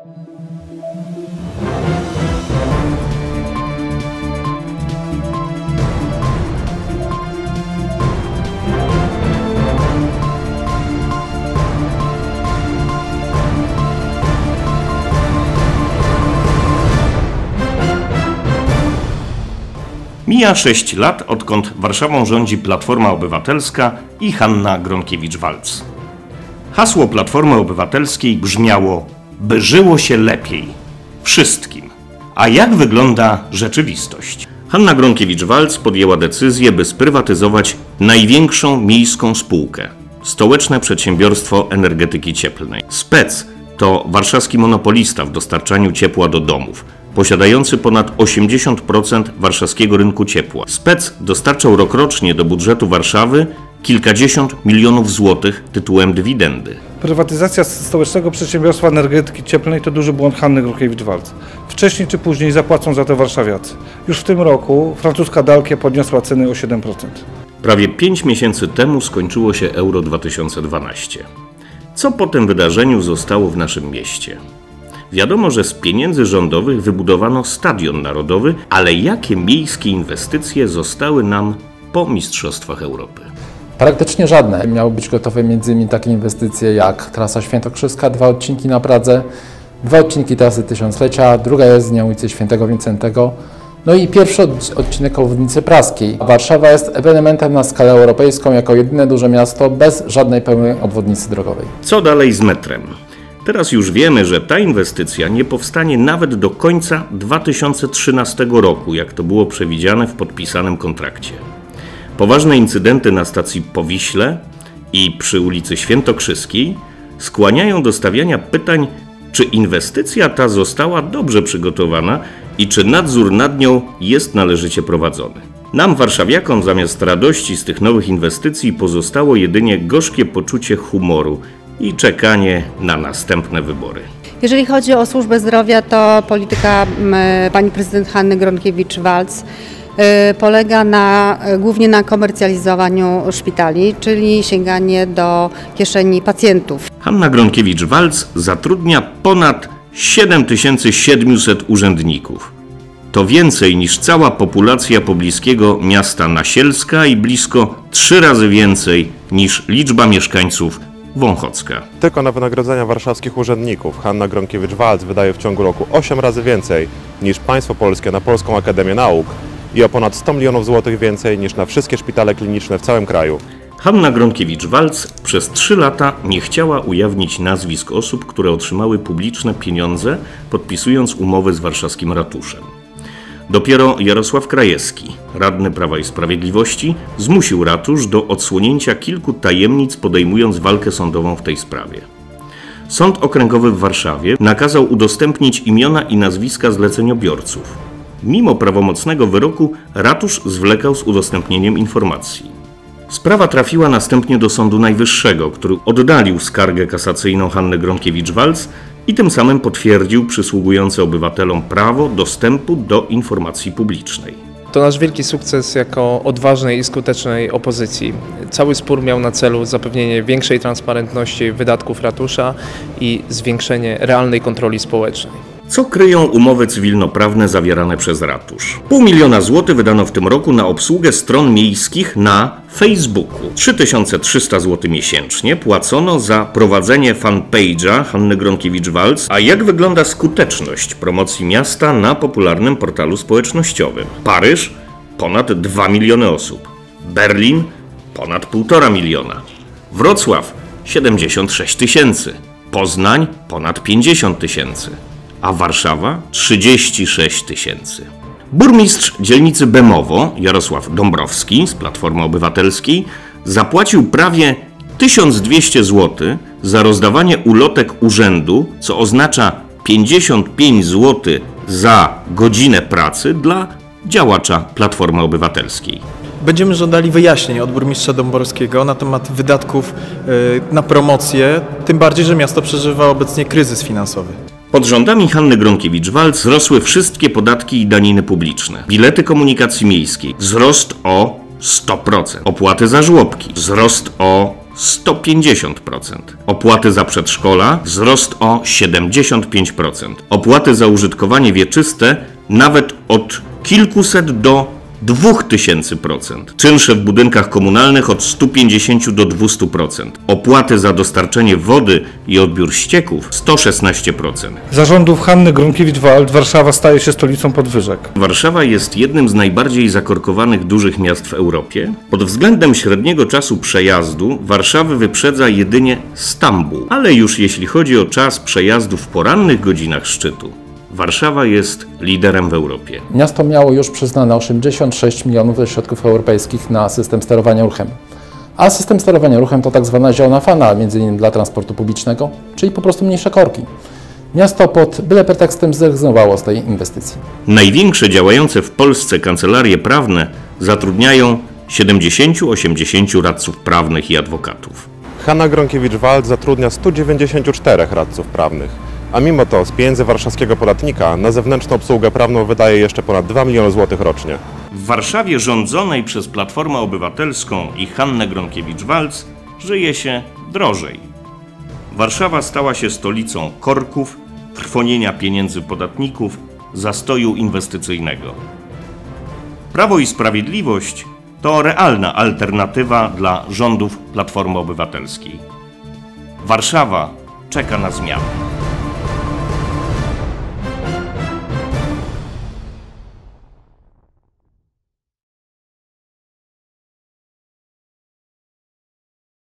Mija 6 lat, odkąd Warszawą rządzi Platforma Obywatelska i Hanna Gronkiewicz-Waltz. Hasło Platformy Obywatelskiej brzmiało: by żyło się lepiej. Wszystkim. A jak wygląda rzeczywistość? Hanna Gronkiewicz-Waltz podjęła decyzję, by sprywatyzować największą miejską spółkę – Stołeczne Przedsiębiorstwo Energetyki Cieplnej. SPEC to warszawski monopolista w dostarczaniu ciepła do domów, posiadający ponad 80% warszawskiego rynku ciepła. SPEC dostarczał rokrocznie do budżetu Warszawy kilkadziesiąt milionów złotych tytułem dywidendy. Prywatyzacja Stołecznego Przedsiębiorstwa Energetyki Cieplnej to duży błąd Hanny Gronkiewicz-Waltz. Wcześniej czy później zapłacą za to warszawiacy. Już w tym roku francuska Dalkia podniosła ceny o 7%. Prawie 5 miesięcy temu skończyło się Euro 2012. Co po tym wydarzeniu zostało w naszym mieście? Wiadomo, że z pieniędzy rządowych wybudowano Stadion Narodowy, ale jakie miejskie inwestycje zostały nam po Mistrzostwach Europy? Praktycznie żadne. Miały być gotowe m.in. takie inwestycje jak trasa świętokrzyska, 2 odcinki na Pradze, 2 odcinki trasy Tysiąclecia, druga jezdnia ulicy Świętego Wincentego, no i pierwszy odcinek obwodnicy praskiej. Warszawa jest ewenementem na skalę europejską jako jedyne duże miasto bez żadnej pełnej obwodnicy drogowej. Co dalej z metrem? Teraz już wiemy, że ta inwestycja nie powstanie nawet do końca 2013 roku, jak to było przewidziane w podpisanym kontrakcie. Poważne incydenty na stacji Powiśle i przy ulicy Świętokrzyskiej skłaniają do stawiania pytań, czy inwestycja ta została dobrze przygotowana i czy nadzór nad nią jest należycie prowadzony. Nam, warszawiakom, zamiast radości z tych nowych inwestycji pozostało jedynie gorzkie poczucie humoru i czekanie na następne wybory. Jeżeli chodzi o służbę zdrowia, to polityka pani prezydent Hanny Gronkiewicz-Waltz polega głównie na komercjalizowaniu szpitali, czyli sięganie do kieszeni pacjentów. Hanna Gronkiewicz-Waltz zatrudnia ponad 7700 urzędników. To więcej niż cała populacja pobliskiego miasta Nasielska i blisko 3 razy więcej niż liczba mieszkańców Wąchocka. Tylko na wynagrodzenia warszawskich urzędników Hanna Gronkiewicz-Waltz wydaje w ciągu roku 8 razy więcej niż państwo polskie na Polską Akademię Nauk i o ponad 100 milionów złotych więcej niż na wszystkie szpitale kliniczne w całym kraju. Hanna Gronkiewicz-Waltz przez 3 lata nie chciała ujawnić nazwisk osób, które otrzymały publiczne pieniądze, podpisując umowy z warszawskim ratuszem. Dopiero Jarosław Krajewski, radny Prawa i Sprawiedliwości, zmusił ratusz do odsłonięcia kilku tajemnic, podejmując walkę sądową w tej sprawie. Sąd Okręgowy w Warszawie nakazał udostępnić imiona i nazwiska zleceniobiorców. Mimo prawomocnego wyroku ratusz zwlekał z udostępnieniem informacji. Sprawa trafiła następnie do Sądu Najwyższego, który oddalił skargę kasacyjną Hanny Gronkiewicz-Waltz i tym samym potwierdził przysługujące obywatelom prawo dostępu do informacji publicznej. To nasz wielki sukces jako odważnej i skutecznej opozycji. Cały spór miał na celu zapewnienie większej transparentności wydatków ratusza i zwiększenie realnej kontroli społecznej. Co kryją umowy cywilnoprawne zawierane przez ratusz? 500 000 złotych wydano w tym roku na obsługę stron miejskich na Facebooku. 3300 zł miesięcznie płacono za prowadzenie fanpage'a Hanny Gronkiewicz-Waltz. A jak wygląda skuteczność promocji miasta na popularnym portalu społecznościowym? Paryż – ponad 2 miliony osób. Berlin – ponad 1,5 miliona. Wrocław – 76 000. Poznań – ponad 50 000. A Warszawa 36 000. Burmistrz dzielnicy Bemowo, Jarosław Dąbrowski z Platformy Obywatelskiej, zapłacił prawie 1200 zł za rozdawanie ulotek urzędu, co oznacza 55 zł za godzinę pracy dla działacza Platformy Obywatelskiej. Będziemy żądali wyjaśnień od burmistrza Dąbrowskiego na temat wydatków na promocję, tym bardziej, że miasto przeżywa obecnie kryzys finansowy. Pod rządami Hanny Gronkiewicz-Waltz wzrosły wszystkie podatki i daniny publiczne. Bilety komunikacji miejskiej – wzrost o 100%. Opłaty za żłobki – wzrost o 150%. Opłaty za przedszkola wzrost o 75%. Opłaty za użytkowanie wieczyste nawet od kilkuset do 2000%. Czynsze w budynkach komunalnych od 150 do 200%. Opłaty za dostarczenie wody i odbiór ścieków 116%. Za rządów Hanny Gronkiewicz-Waltz Warszawa staje się stolicą podwyżek. Warszawa jest jednym z najbardziej zakorkowanych dużych miast w Europie. Pod względem średniego czasu przejazdu Warszawy wyprzedza jedynie Stambuł. Ale już jeśli chodzi o czas przejazdu w porannych godzinach szczytu, Warszawa jest liderem w Europie. Miasto miało już przyznane 86 milionów ze środków europejskich na system sterowania ruchem. A system sterowania ruchem to tak zwana zielona fana, między innymi dla transportu publicznego, czyli po prostu mniejsze korki. Miasto pod byle pretekstem zrezygnowało z tej inwestycji. Największe działające w Polsce kancelarie prawne zatrudniają 70-80 radców prawnych i adwokatów. Hanna Gronkiewicz-Waltz zatrudnia 194 radców prawnych. A mimo to z pieniędzy warszawskiego podatnika na zewnętrzną obsługę prawną wydaje jeszcze ponad 2 miliony złotych rocznie. W Warszawie rządzonej przez Platformę Obywatelską i Hannę Gronkiewicz-Waltz żyje się drożej. Warszawa stała się stolicą korków, trwonienia pieniędzy podatników, zastoju inwestycyjnego. Prawo i Sprawiedliwość to realna alternatywa dla rządów Platformy Obywatelskiej. Warszawa czeka na zmianę.